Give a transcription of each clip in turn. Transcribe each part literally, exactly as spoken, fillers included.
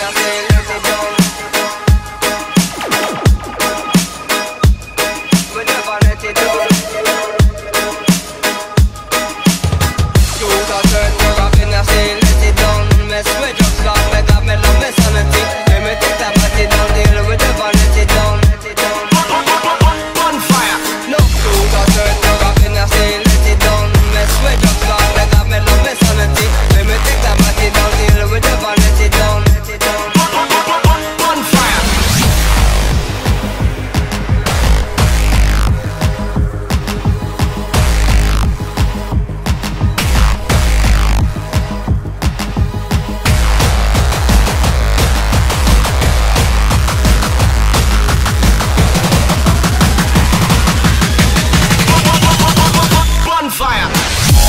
I say let it down. We never let it down. Use a turn, you're up in a say let it down. Mess with drugs, God, make up, make love, miss sanity. Let me take that body down, deal with the never let it down. Let it down. On fire. No, use a turn, you're up in a say let it down. Mess with drugs, God, make up, make love, miss sanity. Let me take that body down, deal with the never let it down. Let it down. On fire. Fire.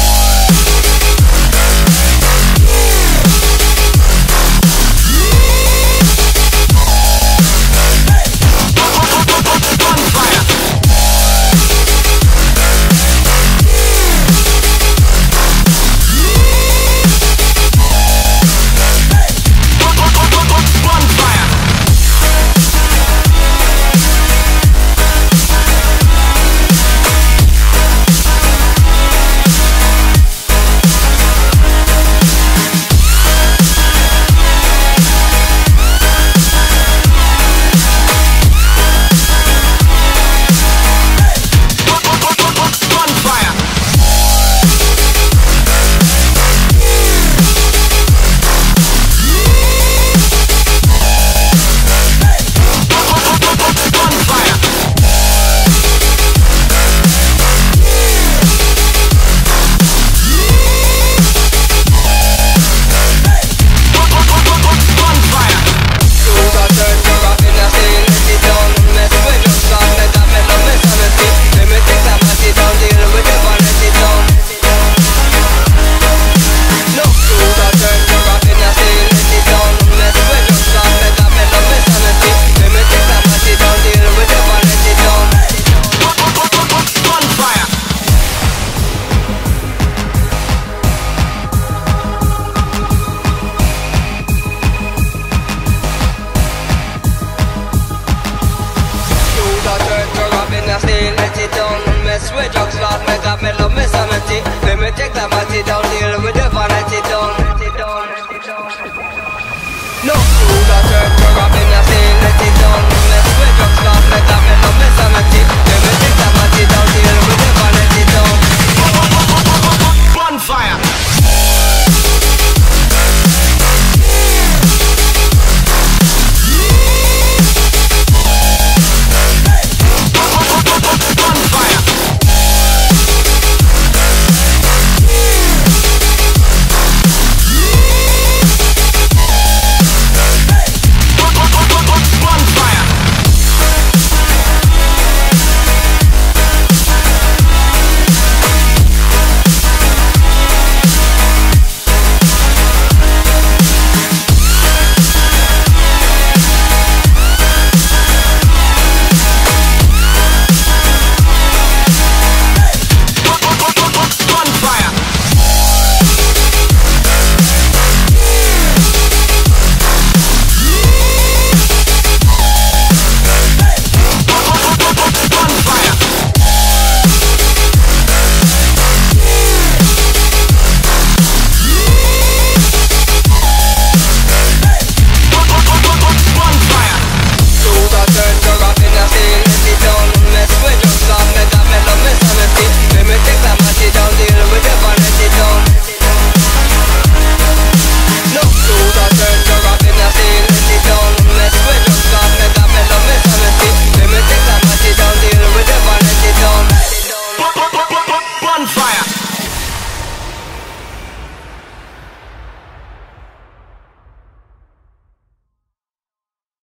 Mess with drugs, Lord, make up, me love, me sanity. Let me take that body down, deal with the vanity down. No, you got turn, you're up in a say, let it down. Mess with drugs, Lord, make up,